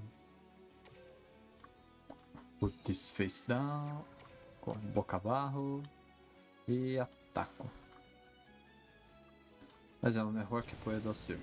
Speaker 1: put this face down. Com boca abaixo. E ataco. Mas é o melhor que puedo hacer.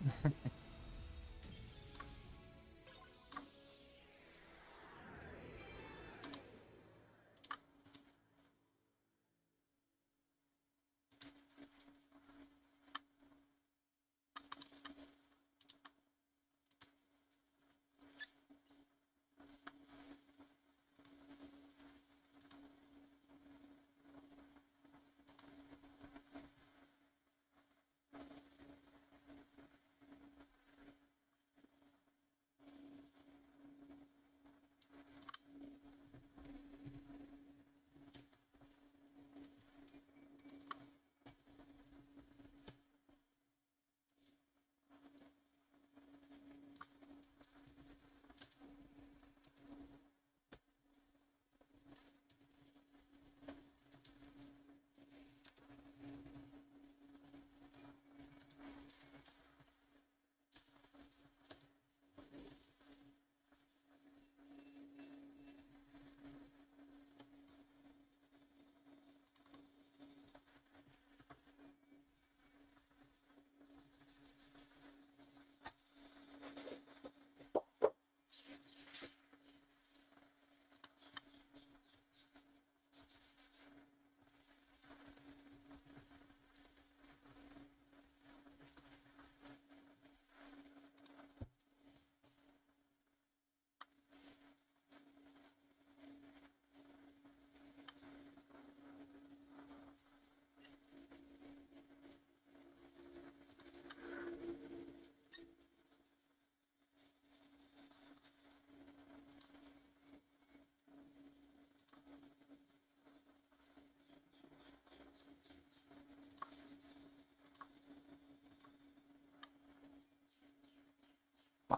Speaker 1: Pá.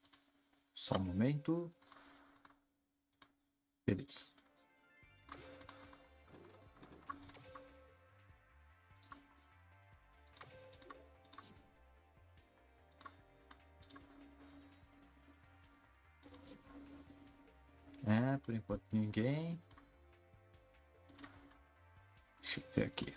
Speaker 1: Só um momento. Beleza. É, por enquanto ninguém. Deixa eu ver aqui.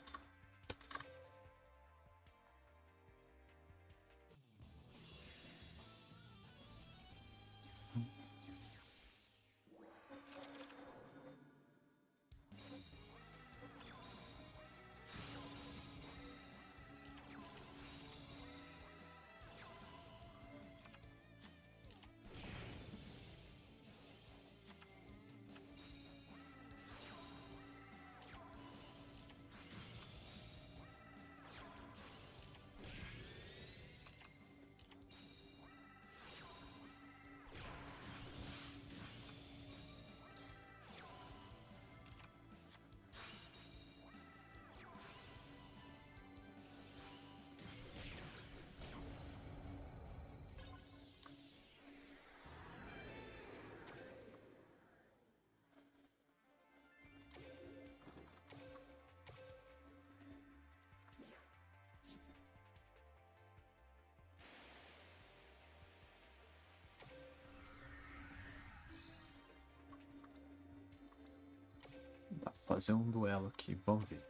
Speaker 1: Dá pra fazer um duelo aqui, vamos ver.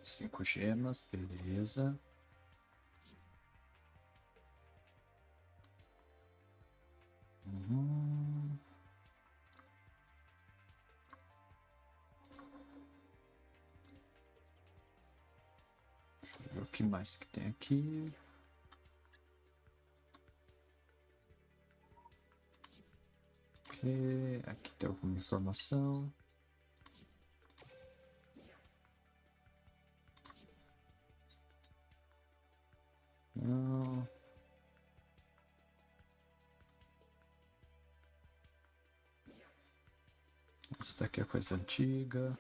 Speaker 1: 5 gemas, beleza. Uhum. Deixa eu ver o que mais que tem aqui. Aqui tem alguma informação. Não. Isso daqui é coisa antiga.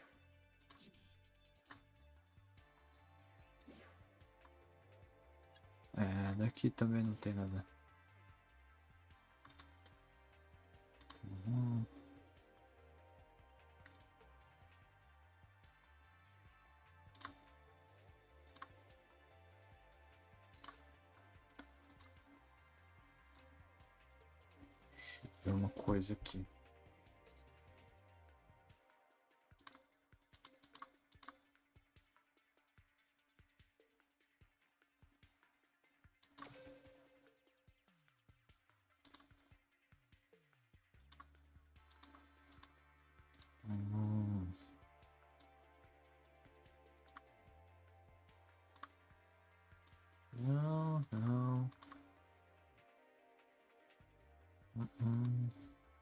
Speaker 1: Daqui também não tem nada. Uhum. Deixa eu ver uma coisa aqui. Hum. Não, não. Uhum.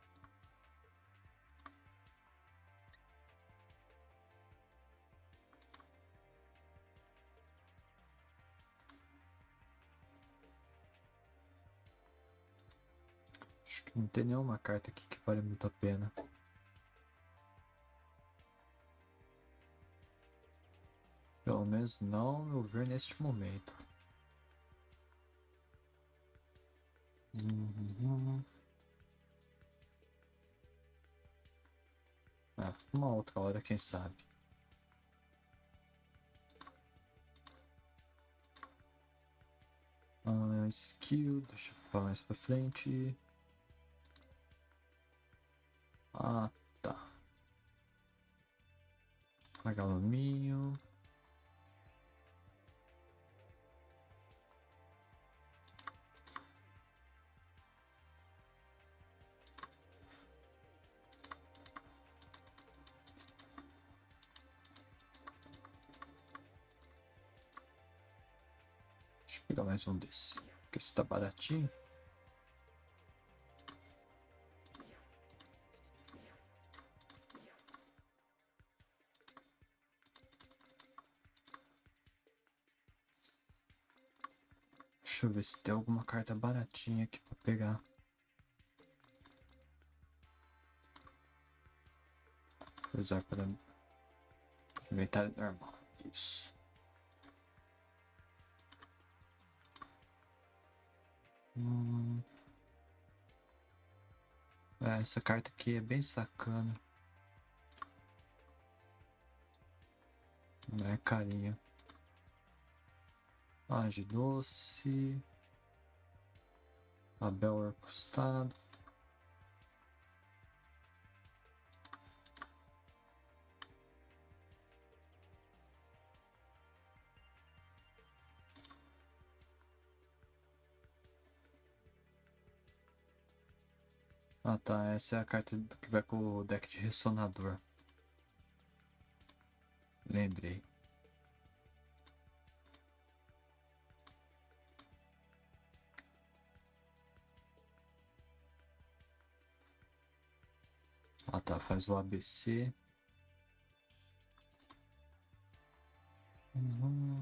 Speaker 1: Acho que não tem nenhuma carta aqui que vale muito a pena. Pelo menos não eu ver neste momento. Uhum. Uma outra hora, quem sabe. Skill, deixa eu falar mais pra frente. Ah, tá. Vagaluminho. Deixa eu pegar mais um desse. Porque esse tá baratinho. Deixa eu ver se tem alguma carta baratinha aqui pra pegar. Vou usar para inventário normal. Isso. Essa carta aqui é bem sacana. Não é carinha. Laje doce. Abel Arcostado. Ah tá, essa é a carta que vai com o deck de ressonador. Lembrei. Ah tá, faz o ABC. Uhum.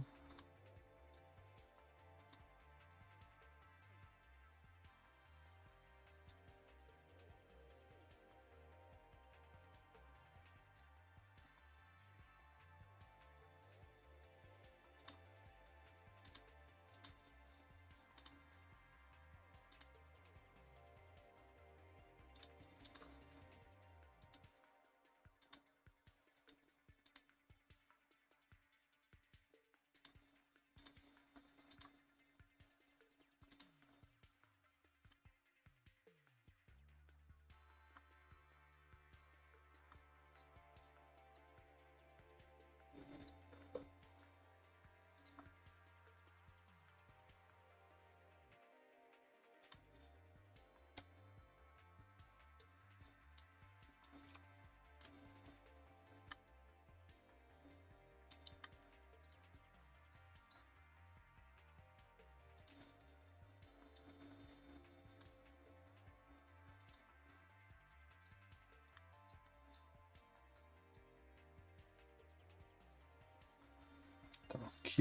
Speaker 1: Ok.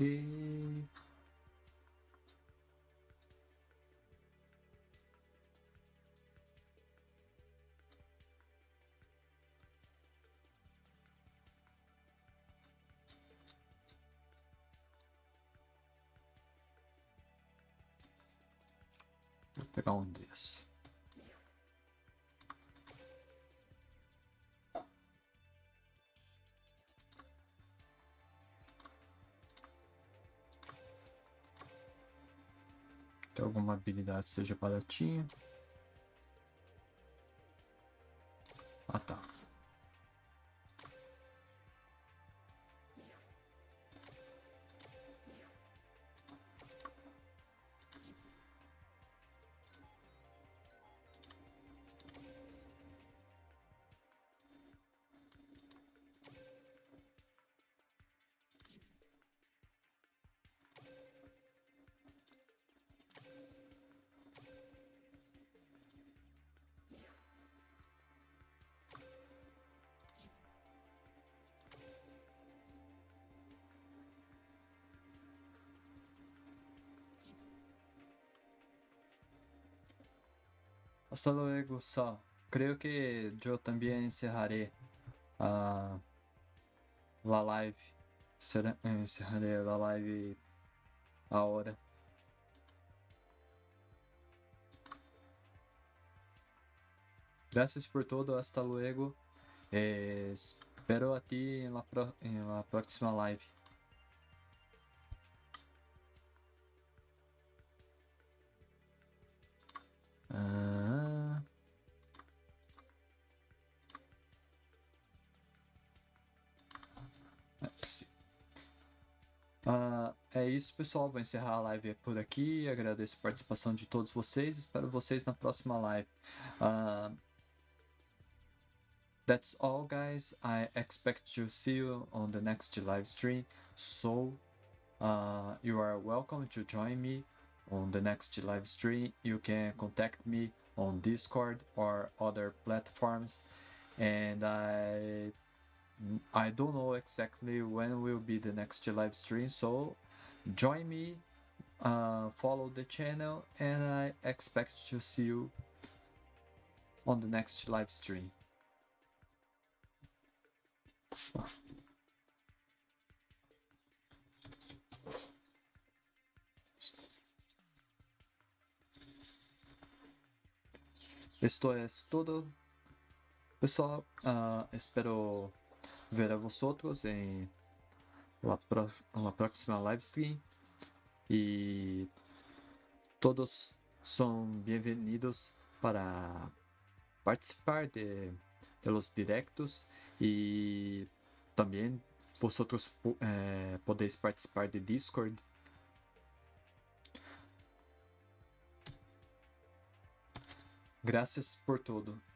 Speaker 1: Vou pegar um desses. Tem alguma habilidade que seja baratinha? Ah, tá. Hasta luego, Sal. Creo que yo también encerraré a la live. Encerraré la live ahora. Gracias por todo, hasta luego. Espero a ti en la próxima live. Ah, sim. É isso, pessoal. Vou encerrar a live por aqui. Agradeço a participação de todos vocês. Espero vocês na próxima live. That's all, guys. I expect to see you on the next live stream. So, you are welcome to join me on the next live stream. You can contact me on Discord or other platforms, and I don't know exactly when will be the next live stream. So, join me, follow the channel, and I expect to see you on the next live stream. Esto es todo, pessoal. Espero ver a vosotros en la próxima live stream. Y todos son bienvenidos para participar de los directos. Y también vosotros podéis participar de Discord. Gracias por todo.